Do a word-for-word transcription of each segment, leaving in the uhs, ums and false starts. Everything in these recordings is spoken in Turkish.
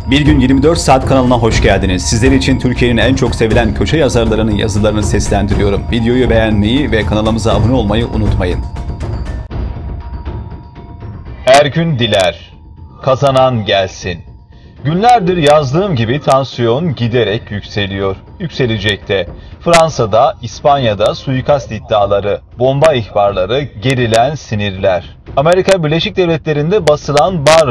Bir Gün yirmi dört Saat kanalına hoş geldiniz. Sizler için Türkiye'nin en çok sevilen köşe yazarlarının yazılarını seslendiriyorum. Videoyu beğenmeyi ve kanalımıza abone olmayı unutmayın. Ergün Diler, kazanan gelsin. Günlerdir yazdığım gibi tansiyon giderek yükseliyor. Yükselecek de. Fransa'da, İspanya'da suikast iddiaları, bomba ihbarları, gerilen sinirler. Amerika Birleşik Devletleri'nde basılan bar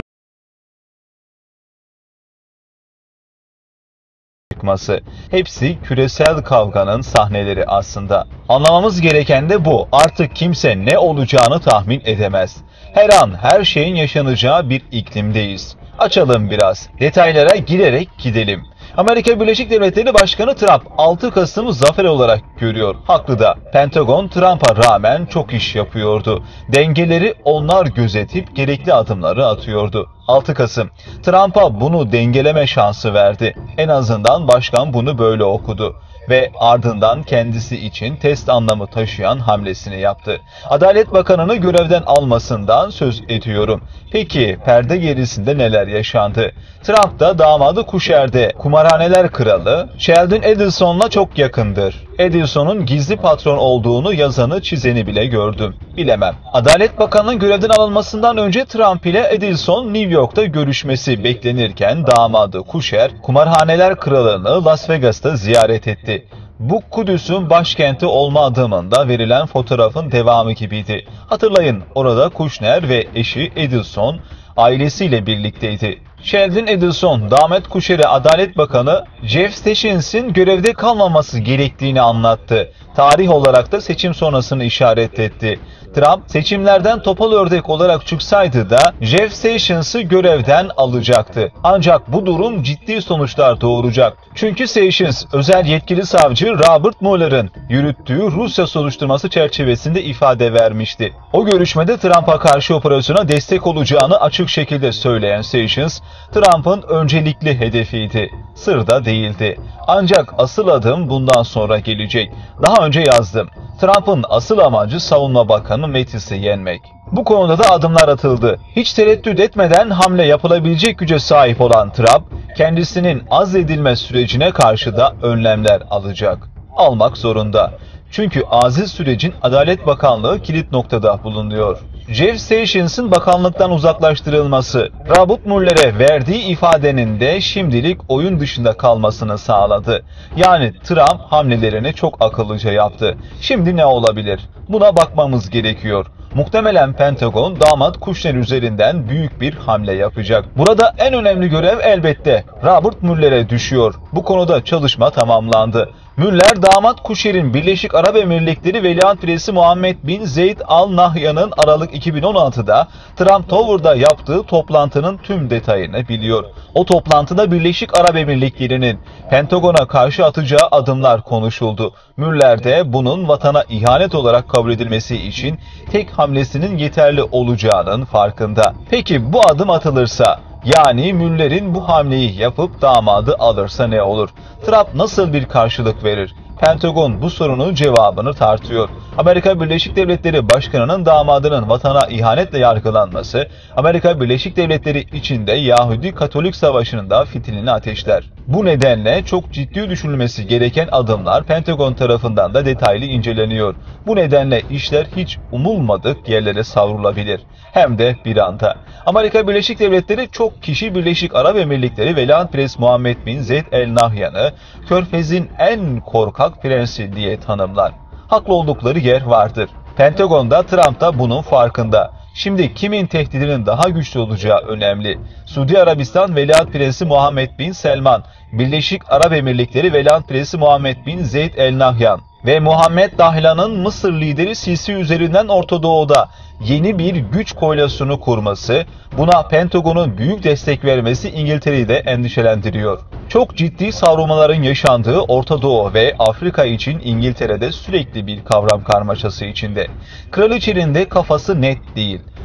çıkması. Hepsi küresel kavganın sahneleri aslında. Anlamamız gereken de bu. Artık kimse ne olacağını tahmin edemez. Her an her şeyin yaşanacağı bir iklimdeyiz. Açalım biraz. Detaylara girerek gidelim. Amerika Birleşik Devletleri Başkanı Trump altı Kasım'ı zafer olarak görüyor. Haklı da. Pentagon Trump'a rağmen çok iş yapıyordu. Dengeleri onlar gözetip gerekli adımları atıyordu. altı Kasım. Trump'a bunu dengeleme şansı verdi. En azından başkan bunu böyle okudu. Ve ardından kendisi için test anlamı taşıyan hamlesini yaptı. Adalet Bakanı'nı görevden almasından söz ediyorum. Peki perde gerisinde neler yaşandı? Trump da damadı Kushner'de kumarhaneler kralı Sheldon Adelson'la çok yakındır. Adelson'un gizli patron olduğunu yazanı çizeni bile gördüm. Bilemem. Adalet Bakanı'nın görevden alınmasından önce Trump ile Adelson New York'ta görüşmesi beklenirken damadı Kushner kumarhaneler kralını Las Vegas'ta ziyaret etti. Bu Kudüs'ün başkenti olma adımında verilen fotoğrafın devamı gibiydi. Hatırlayın, orada Kushner ve eşi Adelson ailesiyle birlikteydi. Sheldon Adelson, damat Kushner'e Adalet Bakanı Jeff Sessions'in görevde kalmaması gerektiğini anlattı. Tarih olarak da seçim sonrasını işaret etti. Trump, seçimlerden topal ördek olarak çıksaydı da Jeff Sessions'ı görevden alacaktı. Ancak bu durum ciddi sonuçlar doğuracak. Çünkü Sessions, özel yetkili savcı Robert Mueller'ın yürüttüğü Rusya soruşturması çerçevesinde ifade vermişti. O görüşmede Trump'a karşı operasyona destek olacağını açık şekilde söyleyen Sessions, Trump'ın öncelikli hedefiydi. Sır da değildi. Ancak asıl adım bundan sonra gelecek. Daha önce yazdım. Trump'ın asıl amacı Savunma Bakanı Mattis'i yenmek. Bu konuda da adımlar atıldı. Hiç tereddüt etmeden hamle yapılabilecek güce sahip olan Trump, kendisinin azledilme sürecine karşı da önlemler alacak. Almak zorunda. Çünkü aziz sürecin Adalet Bakanlığı kilit noktada bulunuyor. Jeff Sessions'ın bakanlıktan uzaklaştırılması, Robert Mueller'e verdiği ifadenin de şimdilik oyun dışında kalmasını sağladı. Yani Trump hamlelerini çok akıllıca yaptı. Şimdi ne olabilir? Buna bakmamız gerekiyor. Muhtemelen Pentagon damat Kushner üzerinden büyük bir hamle yapacak. Burada en önemli görev elbette Robert Mueller'e düşüyor. Bu konuda çalışma tamamlandı. Mueller, damat Kushner'in Birleşik Arap Emirlikleri Veliaht Presi Muhammed bin Zayed Al Nahyan'ın Aralık iki bin on altıda Trump Tower'da yaptığı toplantının tüm detayını biliyor. O toplantıda Birleşik Arap Emirlikleri'nin Pentagon'a karşı atacağı adımlar konuşuldu. Mueller de bunun vatana ihanet olarak kabul edilmesi için tek hamlesinin yeterli olacağının farkında. Peki bu adım atılırsa, yani Mueller'in bu hamleyi yapıp damadı alırsa ne olur? Trump nasıl bir karşılık verir? Pentagon bu sorunun cevabını tartıyor. Amerika Birleşik Devletleri Başkanı'nın damadının vatana ihanetle yargılanması, Amerika Birleşik Devletleri içinde Yahudi-Katolik savaşının da fitilini ateşler. Bu nedenle çok ciddi düşünülmesi gereken adımlar Pentagon tarafından da detaylı inceleniyor. Bu nedenle işler hiç umulmadık yerlere savrulabilir. Hem de bir anda. Amerika Birleşik Devletleri çok kişi Birleşik Arap Emirlikleri Veliaht Prens Muhammed bin Zayed El Nahyan'ı Körfez'in en korkak prensi diye tanımlar. Haklı oldukları yer vardır. Pentagon'da Trump da bunun farkında. Şimdi kimin tehdidinin daha güçlü olacağı önemli. Suudi Arabistan Veliaht Prensi Muhammed bin Selman, Birleşik Arap Emirlikleri Veliaht Prensi Muhammed bin Zayed El Nahyan ve Muhammed Dahlan'ın Mısır lideri Sisi üzerinden Orta Doğu'da yeni bir güç koalisyonu kurması, buna Pentagon'un büyük destek vermesi İngiltere'yi de endişelendiriyor. Çok ciddi savrulmaların yaşandığı Orta Doğu ve Afrika için İngiltere'de sürekli bir kavram karmaşası içinde. Kraliçenin de kafası net değil.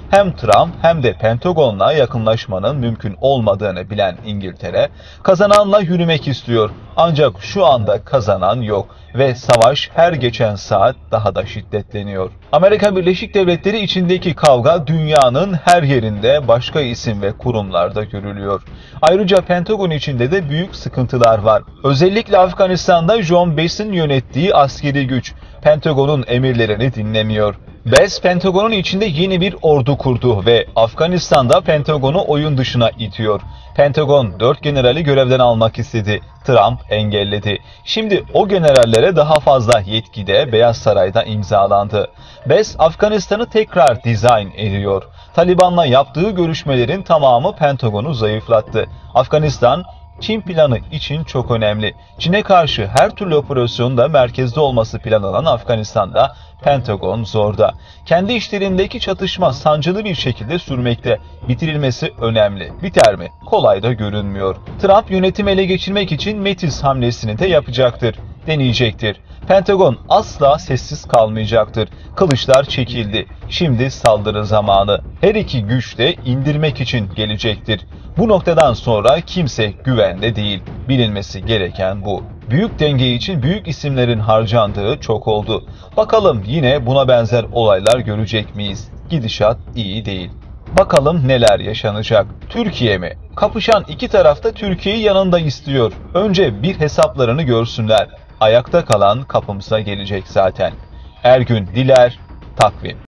Hem Trump hem de Pentagon'la yakınlaşmanın mümkün olmadığını bilen İngiltere, kazananla yürümek istiyor. Ancak şu anda kazanan yok ve savaş her geçen saat daha da şiddetleniyor. Amerika Birleşik Devletleri içindeki kavga dünyanın her yerinde başka isim ve kurumlarda görülüyor. Ayrıca Pentagon içinde de büyük sıkıntılar var. Özellikle Afganistan'da John Bass'in yönettiği askeri güç Pentagon'un emirlerini dinlemiyor. Bass, Pentagon'un içinde yeni bir ordu kurdu ve Afganistan'da Pentagon'u oyun dışına itiyor. Pentagon dört generali görevden almak istedi. Trump engelledi. Şimdi o generallere daha fazla yetki de Beyaz Saray'da imzalandı. Bass, Afganistan'ı tekrar dizayn ediyor. Taliban'la yaptığı görüşmelerin tamamı Pentagon'u zayıflattı. Afganistan, Çin planı için çok önemli. Çin'e karşı her türlü operasyonda merkezde olması planlanan Afganistan'da Pentagon zorda. Kendi işlerindeki çatışma sancılı bir şekilde sürmekte. Bitirilmesi önemli. Biter mi? Kolay da görünmüyor. Trump yönetimi ele geçirmek için Metis hamlesini de yapacaktır. Deneyecektir. Pentagon asla sessiz kalmayacaktır. Kılıçlar çekildi. Şimdi saldırı zamanı. Her iki güç de indirmek için gelecektir. Bu noktadan sonra kimse güvende değil. Bilinmesi gereken bu. Büyük denge için büyük isimlerin harcandığı çok oldu. Bakalım yine buna benzer olaylar görecek miyiz? Gidişat iyi değil. Bakalım neler yaşanacak? Türkiye mi? Kapışan iki taraf da Türkiye'yi yanında istiyor. Önce bir hesaplarını görsünler. Ayakta kalan kapımıza gelecek zaten. Ergün Diler, Takvim.